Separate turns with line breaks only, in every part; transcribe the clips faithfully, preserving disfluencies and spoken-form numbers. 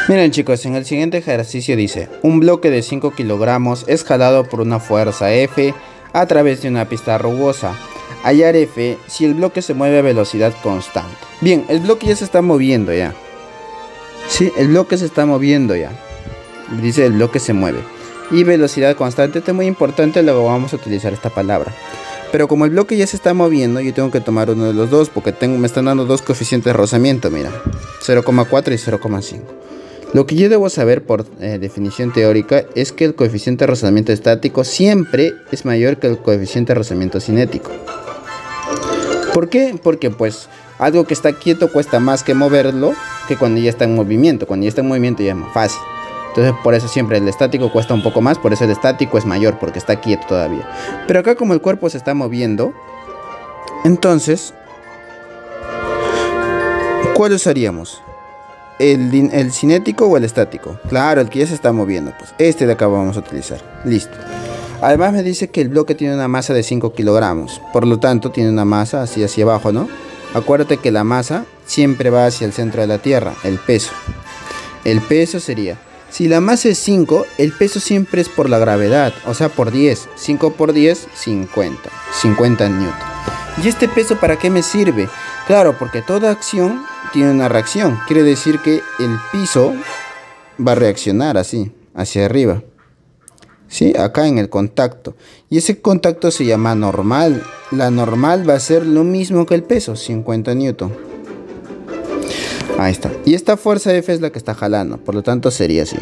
Miren chicos, en el siguiente ejercicio dice: un bloque de cinco kilogramos es jalado por una fuerza F a través de una pista rugosa. Hallar F si el bloque se mueve a velocidad constante. Bien, el bloque ya se está moviendo ya. Sí, el bloque se está moviendo ya. Dice el bloque se mueve. Y velocidad constante, esto es muy importante, luego vamos a utilizar esta palabra. Pero como el bloque ya se está moviendo, yo tengo que tomar uno de los dos, porque tengo, me están dando dos coeficientes de rozamiento, mira, cero coma cuatro y cero coma cinco. Lo que yo debo saber por eh, definición teórica es que el coeficiente de rozamiento estático siempre es mayor que el coeficiente de rozamiento cinético. ¿Por qué? Porque pues algo que está quieto cuesta más que moverlo que cuando ya está en movimiento. Cuando ya está en movimiento ya es más fácil. Entonces por eso siempre el estático cuesta un poco más, por eso el estático es mayor, porque está quieto todavía. Pero acá como el cuerpo se está moviendo, entonces, ¿cuál usaríamos? ¿El, el cinético o el estático? Claro, el que ya se está moviendo, pues este de acá vamos a utilizar. Listo. Además me dice que el bloque tiene una masa de cinco kilogramos, por lo tanto tiene una masa así hacia abajo, ¿no? Acuérdate que la masa siempre va hacia el centro de la Tierra, el peso. El peso sería, si la masa es cinco, el peso siempre es por la gravedad, o sea por diez. cinco por diez, cincuenta. cincuenta newton. ¿Y este peso para qué me sirve? Claro, porque toda acción tiene una reacción. Quiere decir que el piso va a reaccionar así, hacia arriba. ¿Sí? Acá en el contacto. Y ese contacto se llama normal. La normal va a ser lo mismo que el peso, cincuenta newton. Ahí está. Y esta fuerza F es la que está jalando, por lo tanto sería así.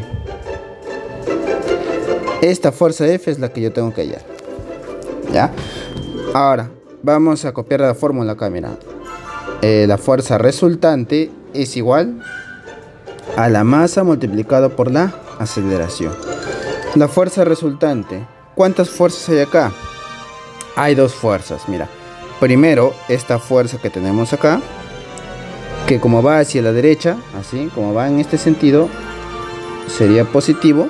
Esta fuerza F es la que yo tengo que hallar. ¿Ya? Ahora, vamos a copiar la fórmula acá, mira. Eh, la fuerza resultante es igual a la masa multiplicado por la aceleración. La fuerza resultante, ¿cuántas fuerzas hay acá? Hay dos fuerzas, mira. Primero, esta fuerza que tenemos acá, que como va hacia la derecha, así, como va en este sentido, sería positivo.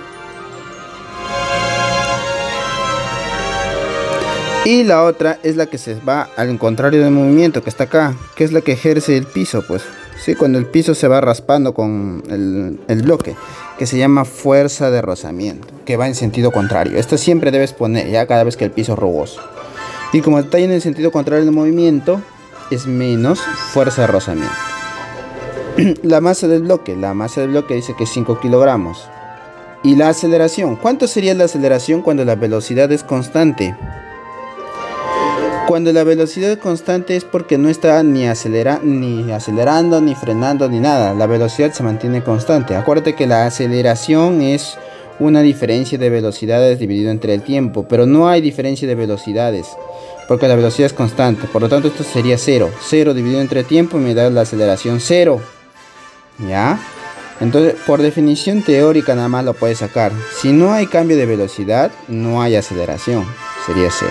Y la otra es la que se va al contrario del movimiento, que está acá, que es la que ejerce el piso, pues. Sí, cuando el piso se va raspando con el, el bloque, que se llama fuerza de rozamiento, que va en sentido contrario. Esto siempre debes poner ya cada vez que el piso es rugoso. Y como está en el sentido contrario del movimiento, es menos fuerza de rozamiento. La masa del bloque, la masa del bloque dice que es cinco kilogramos. Y la aceleración, ¿cuánto sería la aceleración cuando la velocidad es constante? Cuando la velocidad es constante es porque no está ni, acelera, ni acelerando, ni frenando, ni nada. La velocidad se mantiene constante. Acuérdate que la aceleración es una diferencia de velocidades dividido entre el tiempo. Pero no hay diferencia de velocidades, porque la velocidad es constante. Por lo tanto esto sería cero. cero dividido entre tiempo me da la aceleración cero. ¿Ya? Entonces por definición teórica nada más lo puedes sacar. Si no hay cambio de velocidad, no hay aceleración. Sería cero.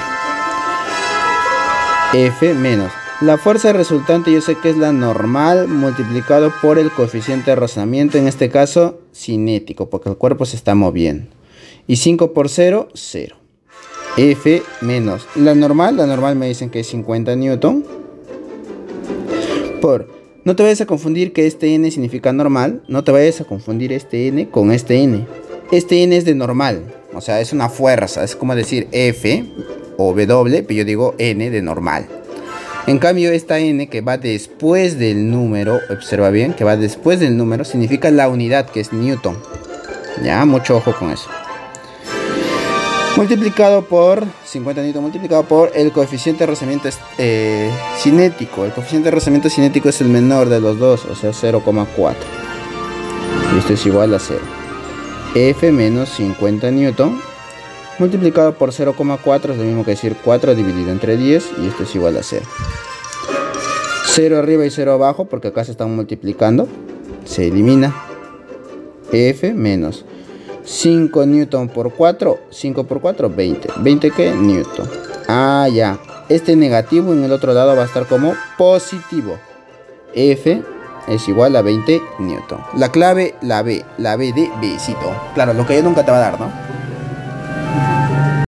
F menos la fuerza resultante, yo sé que es la normal multiplicado por el coeficiente de rozamiento, en este caso cinético, porque el cuerpo se está moviendo. Y cinco por cero, cero. F menos la normal, la normal me dicen que es cincuenta newton. Por, no te vayas a confundir que este N significa normal, no te vayas a confundir este N con este N. Este N es de normal, o sea, es una fuerza, es como decir F o W, pero yo digo N de normal. En cambio esta N que va después del número, observa bien, que va después del número, significa la unidad, que es newton. Ya, mucho ojo con eso. Multiplicado por cincuenta newton, multiplicado por el coeficiente de rozamiento eh, cinético. El coeficiente de rozamiento cinético es el menor de los dos, o sea cero coma cuatro. Y esto es igual a cero. F menos cincuenta newton multiplicado por cero coma cuatro es lo mismo que decir cuatro dividido entre diez, y esto es igual a cero. cero arriba y cero abajo, porque acá se están multiplicando, se elimina. F menos cinco newton por cuatro, cinco por cuatro, veinte. ¿veinte qué? Newton. Ah, ya. Este negativo en el otro lado va a estar como positivo. F es igual a veinte newton. La clave, la B, la B de Bcito. Claro, lo que yo nunca te va a dar, ¿no?